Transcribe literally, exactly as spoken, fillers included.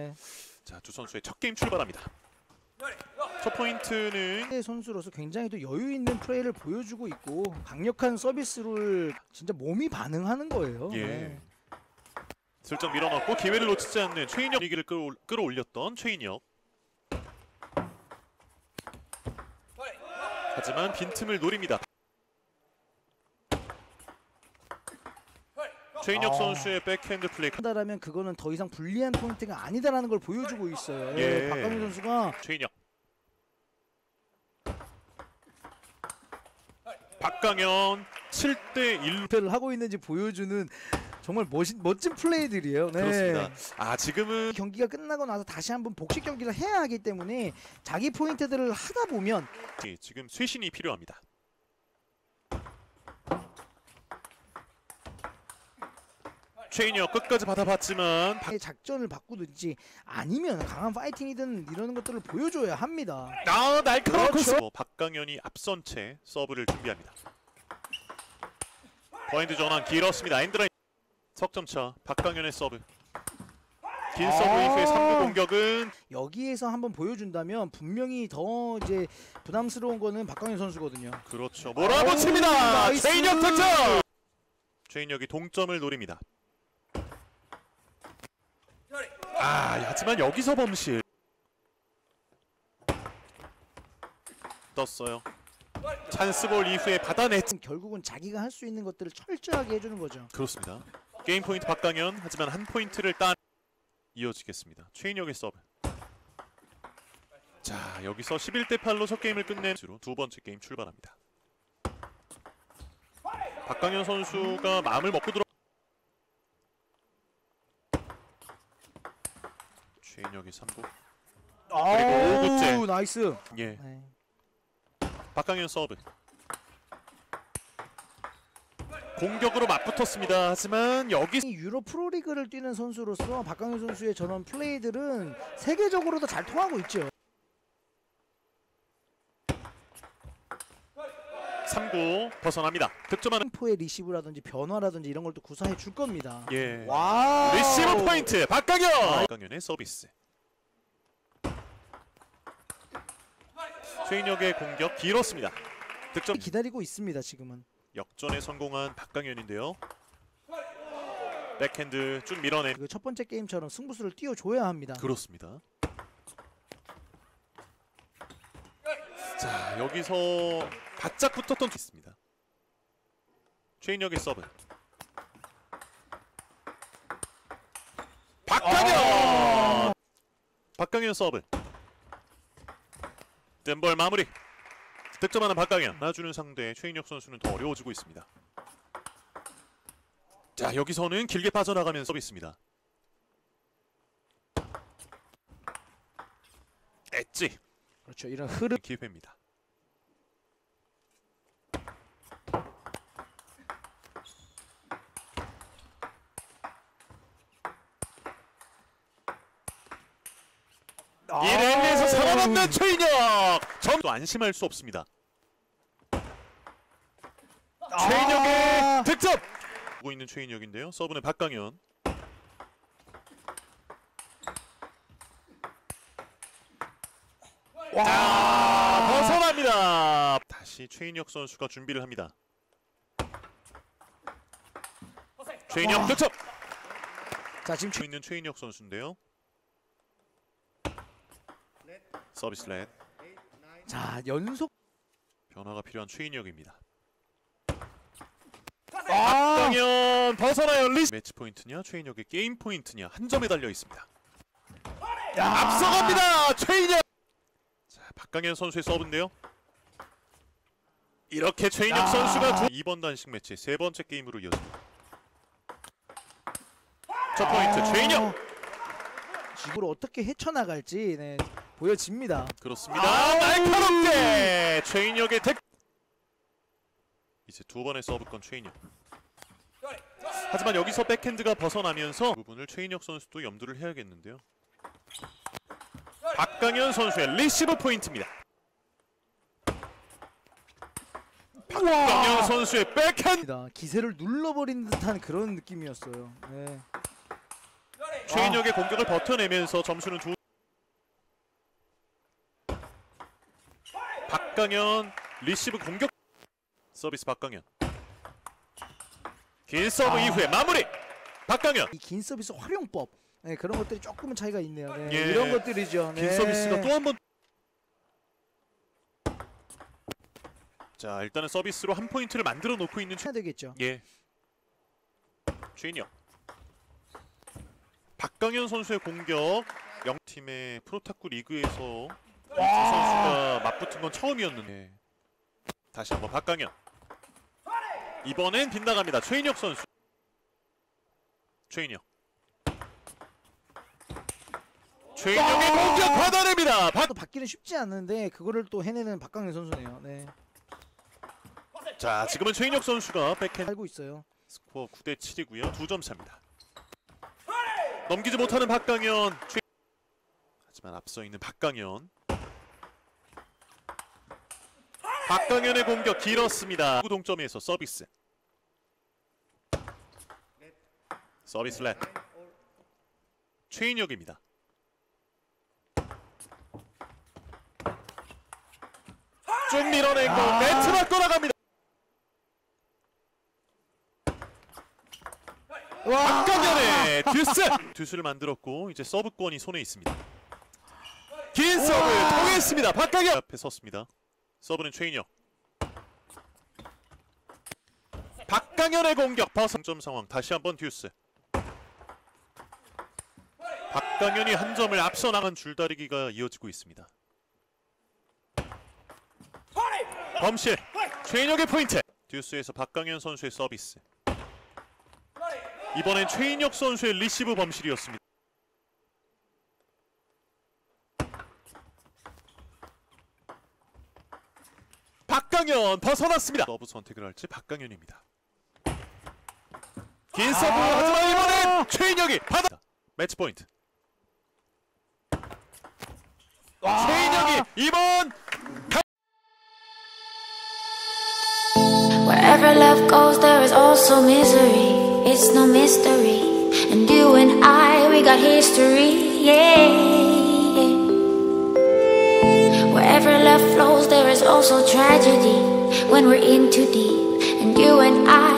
네. 자, 두 선수의 첫 게임 출발합니다. 첫 포인트는 선수로서 굉장히 또 여유 있는 플레이를 보여주고 있고 강력한 서비스를 진짜 몸이 반응하는 거예요. 예. 네. 슬쩍 밀어넣고 기회를 놓치지 않는 최인혁 분위기를 끌어올, 끌어올렸던 최인혁. 하지만 빈틈을 노립니다. 최인혁 아. 선수의 백핸드 플레이. 한다라면 그거는 더 이상 불리한 포인트가 아니다라는 걸 보여주고 있어요. 예. 박강현 선수가 최인혁. 박강현 칠 대 일 를 하고 있는지 보여주는 정말 멋진 멋진 플레이들이에요. 네. 그렇습니다. 아, 지금은 경기가 끝나고 나서 다시 한번 복식 경기를 해야 하기 때문에 자기 포인트들을 하다 보면 지금 쇄신이 필요합니다. 최인혁 끝까지 받아봤지만 작전을 바꾸든지 아니면 강한 파이팅이든 이러는 것들을 보여줘야 합니다. 아, 날카로운 그렇죠. 코스. 박강현이 앞선 채 서브를 준비합니다. 포인트 전환 길었습니다. 엔드라인 석점차. 박강현의 서브. 긴 서브 아. 이후의 삼 구 공격은 여기에서 한번 보여준다면 분명히 더 이제 부담스러운 거는 박강현 선수거든요. 그렇죠. 몰아붙입니다. 나이스. 최인혁 득점. 최인혁이 동점을 노립니다. 아, 하지만 여기서 범실. 떴어요. 찬스볼 이후에 받아냈. 결국은 자기가 할 수 있는 것들을 철저하게 해주는 거죠. 그렇습니다. 게임 포인트 박강현. 하지만 한 포인트를 따 이어지겠습니다. 최인혁의 서브. 자, 여기서 십일 대 팔로 첫 게임을 끝낸 두 번째 게임 출발합니다. 박강현 선수가 마음을 먹고 들어. 최인혁의 삼 구. 그리고 오 구째. 나이스. 예. 네. 박강현 서브. 공격으로 맞붙었습니다. 하지만 여기 이 유로 프로리그를 뛰는 선수로서 박강현 선수의 저런 플레이들은 세계적으로도 잘 통하고 있죠. 삼 구 벗어납니다. 득점하는 포의 리시브라든지 변화라든지 이런 걸 또 구사해 줄 겁니다. 예. 와. 리시브 포인트 박강현. 박강현의 서비스. 최인혁의 공격 길었습니다. 득점. 기다리고 있습니다. 지금은. 역전에 성공한 박강현인데요. 백핸드 쭉 밀어내. 그 첫 번째 게임처럼 승부수를 띄워줘야 합니다. 그렇습니다. 자, 여기서 바짝 붙었던 있습니다. 최인혁의 서브. 박강현. 아 박강현 서브. 뜬볼 마무리. 득점하는 박강현. 놔주는 상대 최인혁 선수는 더 어려워지고 있습니다. 자, 여기서는 길게 빠져나가면 서비스입니다. 엣지. 그렇죠. 이런 흐름. 기회입니다. 이 랠리에서 살아남는 최인혁! 점도 안심할 수 없습니다. 최인혁의 아 득점! 보고 있는 최인혁인데요. 서브는 박강현. 와! 벗어납니다. 다시 최인혁 선수가 준비를 합니다. 최인혁 와. 득점! 자, 지금 보고 있는 최인혁 선수인데요. 서비스 렛. 자, 연속 변화가 필요한 최인혁입니다. 아! 박강현 벗어나요. 리스. 매치 포인트냐 최인혁의 게임 포인트냐 한 점에 달려 있습니다. 야! 앞서갑니다. 최인혁. 자, 박강현 선수의 서브인데요. 이렇게 최인혁 야! 선수가 두... 이번 단식 매치 세 번째 게임으로 이어집니다. 첫 포인트 아! 최인혁. 이걸 어떻게 헤쳐나갈지 네, 보여집니다. 그렇습니다. 아, 날카롭게 최인혁의 득. 이제 두 번의 서브권 최인혁. 하지만 여기서 백핸드가 벗어나면서 부분을 최인혁 선수도 염두를 해야겠는데요. 박강현 선수의 리시브 포인트입니다. 박강현 선수의 백핸드. 기세를 눌러버린 듯한 그런 느낌이었어요. 네. 최인혁의 공격을 버텨내면서 점수는 두. 박강현 리시브 공격. 서비스 박강현. 긴 서브 아. 이후에 마무리. 박강현. 이 긴 서비스 활용법, 네, 그런 것들이 조금은 차이가 있네요. 네, 예. 이런 것들이죠. 긴 네. 서비스가 또 한 번. 자, 일단은 서비스로 한 포인트를 만들어 놓고 있는 최. 해야 되겠죠. 예. 최인혁. 박강현 선수의 공격. 영팀의 프로탁구 리그에서 두 선수가 맞붙은 건 처음이었는데. 다시 한번 박강현. 이번엔 빗나갑니다. 최인혁 선수. 최인혁. 최인혁의 공격 받아냅니다. 박... 또 받기는 쉽지 않은데 그거를 또 해내는 박강현 선수네요. 네, 자, 지금은 최인혁 선수가 백핸드. 알고 있어요. 스코어 구 대 칠이고요. 두 점 차입니다. 넘기지 못하는 박강현. 최... 하지만 앞서 있는 박강현. 박강현의 공격 길었습니다. 동점에서 서비스. 서비스 렛. 최인혁입니다. 쭉 밀어낸 거 아. 네트 맞고 나갑니다. 와, 박강현의 듀스! 듀스를 만들었고 이제 서브권이 손에 있습니다. 긴 서브 통했습니다. 박강현 앞에 섰습니다. 서브는 최인혁. 박강현의 공격 버스 점 상황. 다시 한번 듀스. 박강현이 한 점을 앞서 나간 줄다리기가 이어지고 있습니다. 범실 최인혁의 포인트. 듀스에서 박강현 선수의 서비스. 이번엔 최인혁 선수의 리시브 범실이었습니다. 박강현 벗어났습니다. 서브 선택을 할지 박강현입니다. 긴 서브 아 하지만 이번엔 최인혁이 받아. 매치 포인트. 최인혁이 이번 Wherever love goes, there is also misery. It's no mystery. And you and I, we got history. Yeah. Wherever love flows, there is also tragedy. When we're in too deep. And you and I.